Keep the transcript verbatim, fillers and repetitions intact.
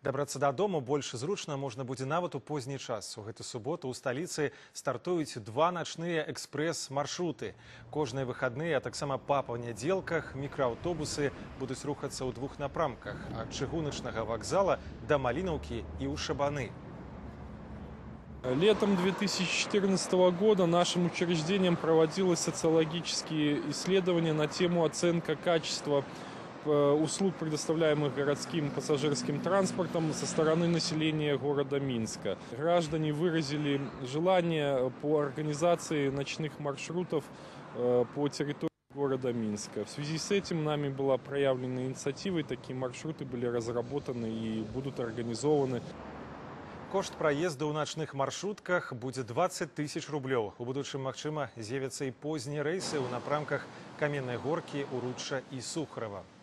Дабрацца дадому больш зручна можна будзе нават у позні час. У гэту суботу ў сталіцы стартуюць два начныя экспрэс-маршруты. Кожныя выхадныя, а таксама па панядзелках мікрааўтобусы будуць рухацца ў двух напрамках ад чыгуначнага вакзала да Малінаўкі і ў Шабаны. Летом две тысячи четырнадцатого года нашим учреждением проводилось социологические исследования на тему оценка качества услуг, предоставляемых городским пассажирским транспортом со стороны населения города Минска. Граждане выразили желание по организации ночных маршрутов по территории города Минска. В связи с этим нами была проявлена инициатива, и такие маршруты были разработаны и будут организованы. Кошт праезду ў начных маршрутках будзе двадцать тысяч рублёў. У будучым, магчыма, з'явяцца і познія рэйсы ў напрамках Каменнай Горкі, Уручча і Сухарова.